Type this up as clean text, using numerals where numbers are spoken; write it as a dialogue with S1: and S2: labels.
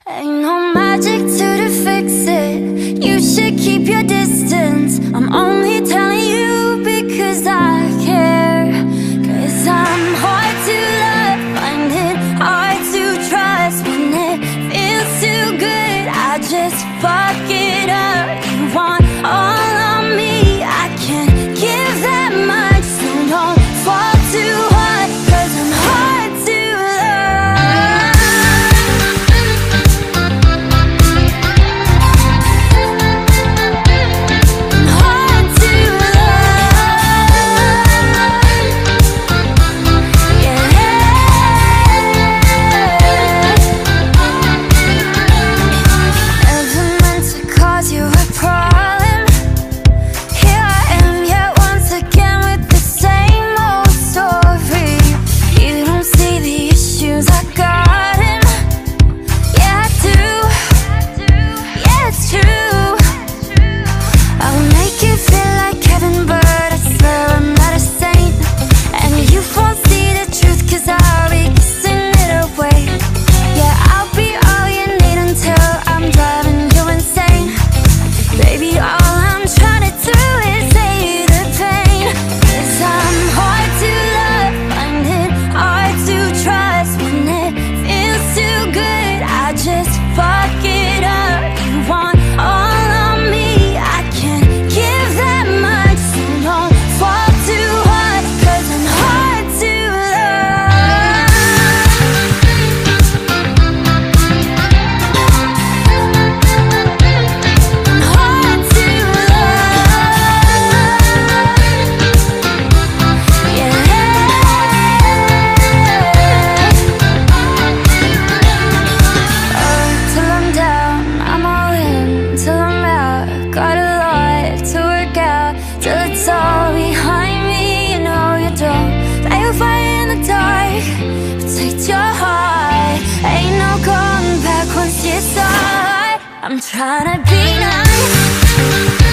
S1: Ain't no magic to fix it. You should keep your distance. I'm only telling you because I care. Cause I'm hard to love, find it hard to trust. When it feels too good, I just fuck it up. You want all of me, I can't give that much. So don't fall too hard, cause I'm hard to love. I'm hard to love. Yeah. Never meant to cause you a problem. Here I am yet once again with the same old story. You don't see the issues I got in. Yeah, I do. Yeah, it's true. I'll make you feel like heaven, but I swear I'm not a saint. And you won't see the truth, cause I'll be kissing it away. Yeah, I'll be all you need until I'm driving you insane. Baby, all I'm trying to do is save the pain. Cause I'm hard to love, find it hard to trust. When it feels too good, I just fuck it up. You want all of me, I can't give that much. So don't fall too hard, cause I'm hard to love. I'm hard to love. Yeah. Till I'm down, I'm all in. Till I'm out, got a lot to work out. Till it's all behind me, you know you don't play a fire in the dark. Protect your heart, ain't no going back once you start. I'm trying to be nice.